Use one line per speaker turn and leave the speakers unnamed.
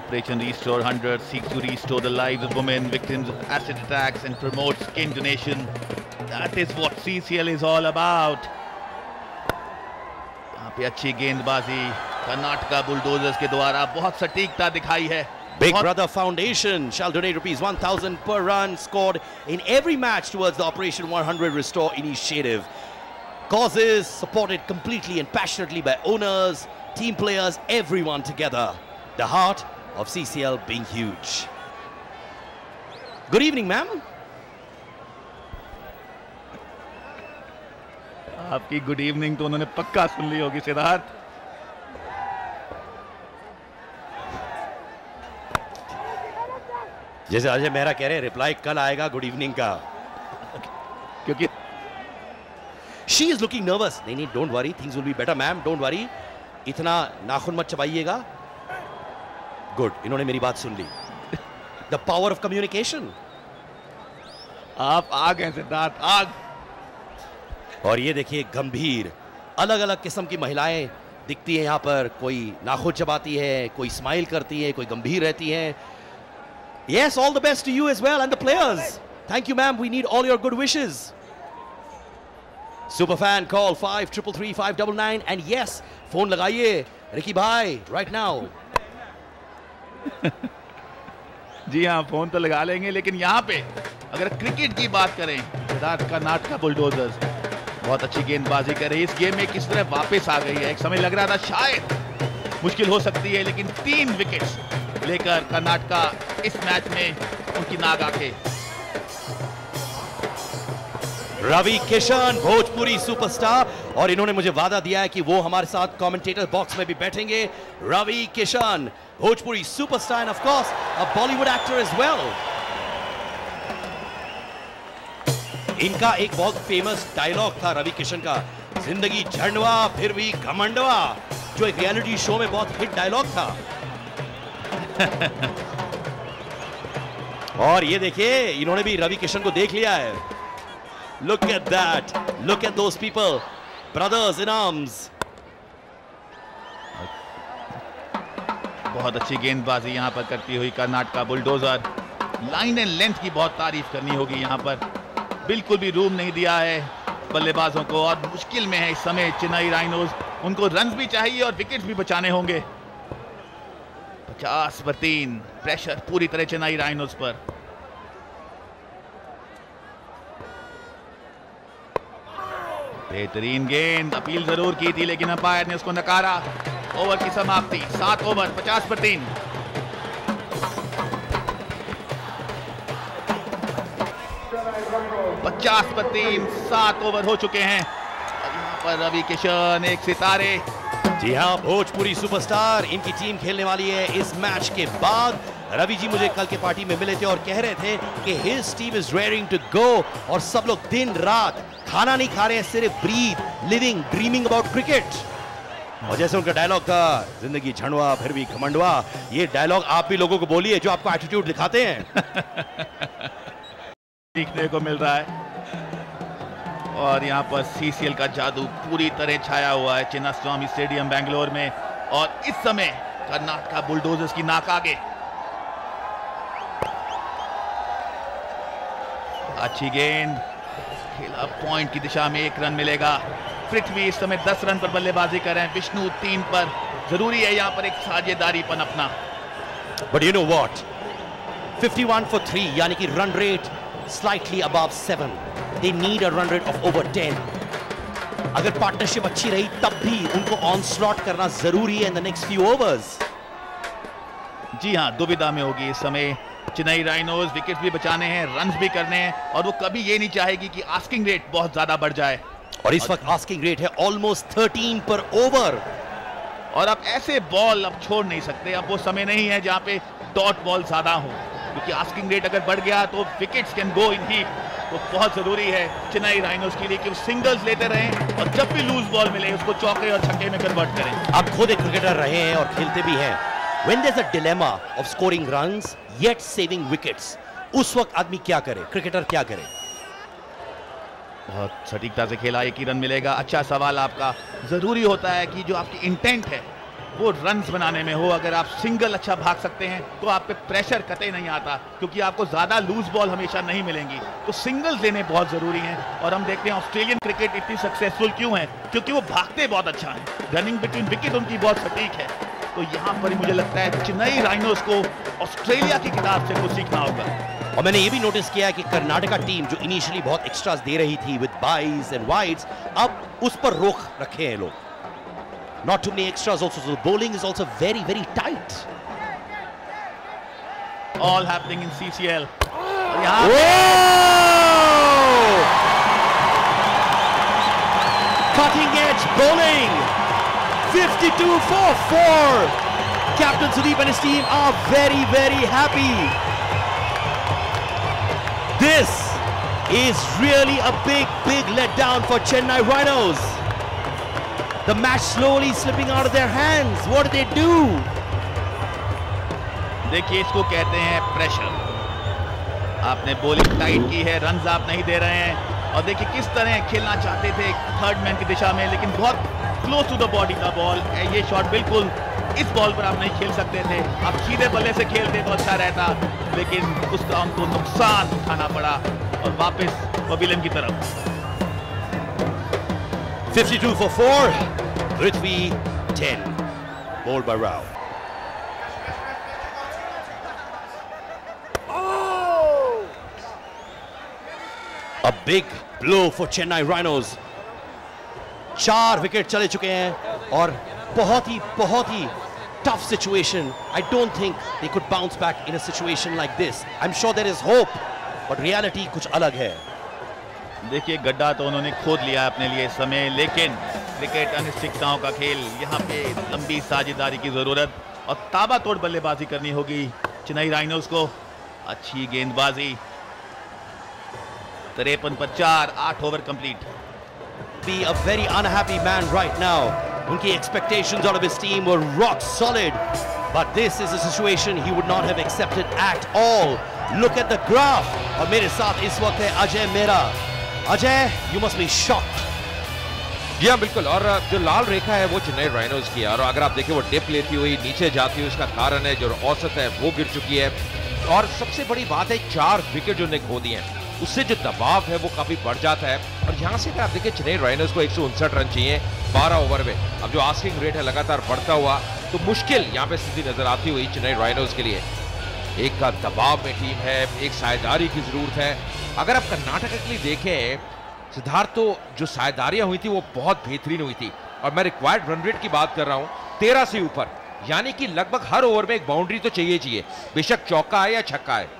Operation Restore 100 seeks to restore the lives of women victims of acid attacks and promote skin donation. That is what CCL is all about. यहाँ पे अच्छी गेंदबाजी Karnataka bulldozers के द्वारा बहुत सटीकता दिखाई है.
Big Brother Foundation shall donate rupees 1,000 per run scored in every match towards the Operation 100 Restore initiative. Causes supported completely and passionately by owners, team players, everyone together. The heart of CCL being huge. Good evening, ma'am.
आपकी good evening तो उन्होंने पक्का सुन ली होगी सिद्धार्थ.
जैसे अजय मेहरा कह रहे हैं reply कल आएगा गुड इवनिंग का,
क्योंकि
शी इज लुकिंग नर्वस. नहीं, don't worry, things will be better ma'am, don't worry. इतना नाखून मत चबाइएगा. गुड, इन्होंने मेरी बात सुन ली. The power of communication.
आप आ गए सिद्धार्थ, आग.
और ये देखिए गंभीर अलग अलग किस्म की महिलाएं दिखती हैं यहाँ पर. कोई नाखून चबाती है, कोई स्माइल करती है, कोई गंभीर रहती है. Yes, all the best to you as well and the players. Thank you, ma'am. We need all your good wishes. Superfan call 5333 and yes, phone लगाइए रिकी भाई right now.
जी हाँ, फोन तो लगा लेंगे, लेकिन यहाँ पे अगर क्रिकेट की बात करें, सिद्धार्थ कर्नाटका बुलडोजर्स बहुत अच्छी गेंदबाजी कर रही है. इस गेम में किस तरह वापस आ गई है. एक समय लग रहा था शायद मुश्किल हो सकती है, लेकिन 3 विकेट्स लेकर कर्नाटका इस मैच में उनकी नाग आंखें.
रवि किशन भोजपुरी सुपरस्टार, और इन्होंने मुझे वादा दिया है कि वो हमारे साथ कमेंटेटर बॉक्स में भी बैठेंगे. Ravi Kishan Bhojpuri superstar and of course a Bollywood actor as well. इनका एक बहुत फेमस डायलॉग था रवि किशन का, जिंदगी झंडवा फिर भी घमंडवा, जो एक रियलिटी शो में बहुत हिट डायलॉग था. और ये देखिए इन्होंने भी रवि किशन को देख लिया है. Look at that. Look at those people. Brothers in arms.
बहुत अच्छी गेंदबाजी यहां पर करती हुई Karnataka bulldozer. Line and length की बहुत तारीफ करनी होगी. यहां पर बिल्कुल भी रूम नहीं दिया है बल्लेबाजों को, और मुश्किल में है इस समय चेन्नई राइनोज. उनको रन्स भी चाहिए और विकेट्स भी बचाने होंगे. 50 पर 3 प्रेशर पूरी तरह चेन्नई राइनोज पर. बेहतरीन गेंद, अपील जरूर की थी लेकिन अंपायर ने उसको नकारा. ओवर की समाप्ति 7 ओवर 50 पर 3. पचास पर 3 7 ओवर हो चुके हैं. और यहाँ पर रवि किशन एक सितारे.
जी हाँ, भोजपुरी सुपरस्टार. इनकी टीम खेलने वाली है इस मैच के बाद. रवि जी मुझे कल के पार्टी में मिले थे और कह रहे थे कि his team is raring to go, और सब लोग दिन रात खाना नहीं खा रहे हैं, सिर्फ breath, living, dreaming about cricket. और जैसे उनका डायलॉग था जिंदगी झंडवा फिर भी घमंडवा, ये डायलॉग आप भी लोगों को बोलिए जो आपको एटीट्यूड दिखाते हैं.
सीखने को मिल रहा है. और यहाँ पर सीसीएल का जादू पूरी तरह छाया हुआ है चिन्नास्वामी स्टेडियम बेंगलोर में. और इस समय कर्नाटका बुलडोजर्स की नाक आगे. अच्छी गेंद, खेला पॉइंट की दिशा में. 1 रन मिलेगा. पृथ्वी इस समय 10 रन पर बल्लेबाजी कर रहे हैं, विष्णु 3 पर. जरूरी है यहाँ पर एक साझेदारी पनपना.
But you know what, 51 for 3 यानी कि run rate slightly above 7. They need a run rate of over 10. अगर पार्टनरशिप अच्छी रही तब भी उनको ऑन स्लॉट करना जरूरी है in the next few overs.
जी हाँ, दुविधा में होगी इस समय चेन्नई राइनोज. विकेट भी बचाने हैं, रन्स भी करने हैं, और वो कभी ये नहीं चाहेगी कि आस्किंग रेट बहुत ज्यादा बढ़ जाए.
और इस वक्त आस्किंग रेट है ऑलमोस्ट 13 पर ओवर.
और अब ऐसे बॉल अब छोड़ नहीं सकते. अब वो समय नहीं है जहां पे डॉट बॉल ज्यादा हो, क्योंकि आस्किंग रेट अगर बढ़ गया तो wickets can go in heap. तो बहुत जरूरी है चेन्नई राइनोज के लिए कि वो सिंगल्स लेते रहें, और जब भी लूज बॉल मिले उसको चौके और छक्के में कन्वर्ट करें.
आप खुद एक क्रिकेटर रहे हैं और खेलते भी हैं. When there's a dilemma of scoring runs yet saving wickets, उस वक्त आदमी क्या करे, क्रिकेटर क्या करे?
बहुत सटीकता से खेला. 1 ही रन मिलेगा. अच्छा सवाल आपका. जरूरी होता है कि जो आपकी इंटेंट है वो रन्स बनाने में हो, अगर आप सिंगल अच्छा भाग सकते हैं तो आप पे प्रेशर कतई नहीं आता, क्योंकि आपको ज़्यादा लूज बॉल हमेशा नहीं मिलेंगी। तो सिंगल्स लेने बहुत ज़रूरी हैं। और हम देखते हैं ऑस्ट्रेलियन क्रिकेट इतनी सक्सेसफुल क्यों है, क्योंकि वो भागते बहुत अच्छा है, रनिंग बिटवीन विकेट उनकी बहुत सटीक है। तो यहाँ पर मुझे लगता है चेन्नई राइनोज को ऑस्ट्रेलिया की किताब से कुछ सीखना होगा।
और मैंने ये भी नोटिस किया कि कर्नाटका टीम जो इनिशियली बहुत एक्स्ट्रास दे रही थी विद बाइज एंड वाइड्स, अब उस पर रोक रखे हैं लोग। Not too many extras also, so the bowling is also very, very tight.
All happening in CCL.
Cutting edge bowling. 52 for 4. Captain Sudeep and his team are very, very happy. This is really a big, big letdown for Chennai Rhinos. The match slowly slipping out of their hands. What do they do?
देखिए, इसको कहते हैं pressure. आपने bowling tight की है, runs आप नहीं दे रहे हैं, और देखिए किस तरह खेलना चाहते थे थर्ड मैन की दिशा में, लेकिन बहुत क्लोज टू द बॉडी का बॉल। ये शॉट बिल्कुल इस बॉल पर आप नहीं खेल सकते थे। आप सीधे बल्ले से खेलते तो अच्छा रहता, लेकिन उसका उनको नुकसान उठाना पड़ा और वापस पवेलियन की तरफ।
52 for 4. Prithvi 10. Bowled by Rao. A big blow for Chennai Rhinos. 4 wicket चले चुके हैं और बहुत ही tough situation. I don't think they could bounce back in a situation like this. I'm sure there is hope, but reality कुछ अलग है।
देखिए, गड्ढा तो उन्होंने खोद लिया अपने लिए समय, लेकिन क्रिकेट अनिश्चितताओं का खेल, यहाँ पे लंबी साझेदारी की जरूरत और ताबड़तोड़ बल्लेबाजी करनी होगी चेन्नई राइनोज को। अच्छी गेंदबाजी, 53 पर 4, 8 over complete.
Be a very unhappy man right now. उनकी expectations out of his team were rock solid, but this is a situation he would not have accepted at all. Look at the graph. और मेरे साथ इस वक्त है Ajay Mehra. Ajay, you must be shocked.
जी हाँ, बिल्कुल। और जो लाल रेखा है वो चेन्नई राइनोज की है, और अगर आप देखिए वो डिप लेती हुई नीचे जाती हुई, उसका कारण है जो औसत है वो गिर चुकी है। और सबसे बड़ी बात है 4 विकेट जो उन्हें खो दिए हैं, उससे जो दबाव है वो काफी बढ़ जाता है। और यहाँ से अगर आप देखिए चेन्नई राइनोज को 159 रन चाहिए 12 ओवर में। अब जो आस्किंग रेट है लगातार बढ़ता हुआ, तो मुश्किल यहाँ पे स्थिति नजर आती हुई चेन्नई राइनोज के लिए। एक का दबाव में टीम है, एक साझेदारी की जरूरत है। अगर आप कर्नाटक के लिए देखें सिद्धार्थ, तो जो साझेदारियां हुई थी वो बहुत बेहतरीन हुई थी, और मैं रिक्वायर्ड रन रेट की बात कर रहा हूं 13 से ऊपर, यानी कि लगभग हर ओवर में एक बाउंड्री तो चाहिए, बेशक चौका है या छक्का है।